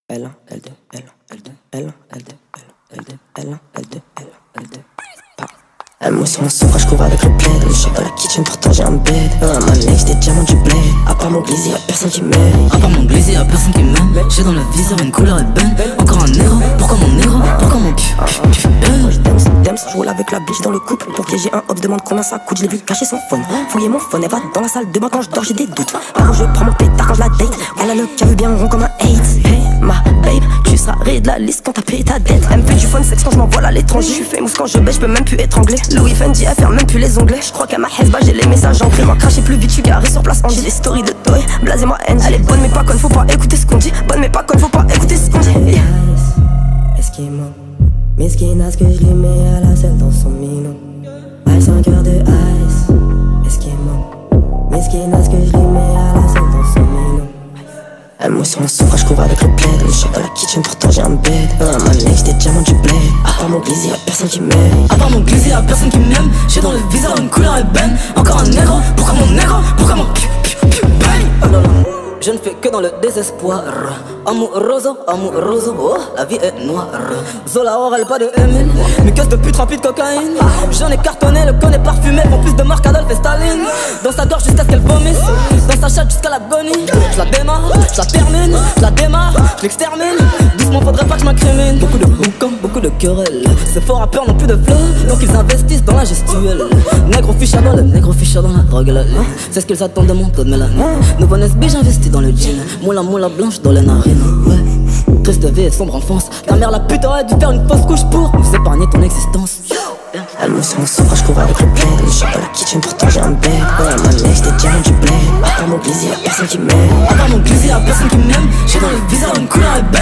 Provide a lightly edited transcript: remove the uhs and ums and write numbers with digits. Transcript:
L1, L2, L1, L2, L1, L2, L2, L1, L2, L1, L2. Elle me sur mon sofa, je cours avec le plaid. Je sors de la kitchen, pourtant j'ai un bed. Un Malex, des diamants, du bled. À part mon glizzy, y'a personne qui m'aime. À part mon glizzy, y'a personne qui m'aime. J'ai dans le viseur une couleur ébène. Encore un négro, pourquoi mon négro? Pourquoi mon Moi je damso, je roule avec la biche dans le couple. Pour piéger un hop, demande combien ça coûte. Je l'ai vu cacher son phone, fouiller mon phone. Elle va dans la salle de bain quand je dors, j'ai des doutes. Par où je prends mon pétard quand je la date. Elle a le cave bien rond comme un hate. Hey ma babe, tu seras ré de la liste quand t'as payé ta dette. Elle me fait du phone sexe quand je m'envoie à l'étranger. Je suis famous quand je baisse, je peux même plus étrangler. Louis Fendi, elle ferme même plus les onglets. Je crois qu'à ma hesba, j'ai les messages ancrés. Moi cracher plus vite, je suis garé sur place. J'ai des stories de toy, blasez-moi Angie. Elle est bonne mais pas conne, faut pas écouter ce qu'on dit. Bonne mais pas conne, faut pas écouter ce qu'on dit. Esquimau, mesquinasse que je lui mets à la selle dans son minot. Ice, un cœur de ice. Esquimau, mesquinasse que je lui mets à la selle dans son minot. Elle me sur mon sofa, je cours avec le plaid. Je sors de la kitchen, pourtant j'ai un bed. Un Malex, des diamants, du bled. À part mon glizzy, y'a personne qui m'aime. À part mon glizzy, y'a personne qui m'aime. J'ai dans le viseur une couleur ébène. Encore un négro, pourquoi mon négro? Pourquoi mon bang? Je ne fais que dans le désespoir. Amouroso, amouroso, oh, la vie est noire. Zola, elle pas de Emile. Mais qu'est-ce de pute remplie de cocaïne. J'en ai cartonné, le con est parfumé. Font plus de marques qu'Adolphe et Staline. Dans sa gorge jusqu'à ce qu'elle vomisse. Dans sa chatte jusqu'à l'agonie. Je la démarre, je la termine. Je la démarre, je l'extermine. Doucement, faudrait pas que je m'incrimine. Beaucoup de boucans, beaucoup de querelles. Ces faux rappeurs n'ont plus de flow, donc ils investissent dans la gestuelle. Négro fichard dans la drogue et la lune. C'est ce qu'ils attendent de mon taux de mélanine. Nouveau Nesby, j'investis dans le jean. Moula blanche dans les narines. Ouais. Triste vie et sombre enfance. Ta mère la pute aurait dû faire une fausse couche pour nous épargner ton existence. Elle me sur mon sofa, je cours avec le plaid. Je sors de la kitchen, pourtant j'ai un bed. Un Malex, des diamants, du bled. À part mon glizzy, y'a personne qui m'aime. À part mon glizzy, y'a personne qui m'aime. J'ai dans le viseur une couleur ébène.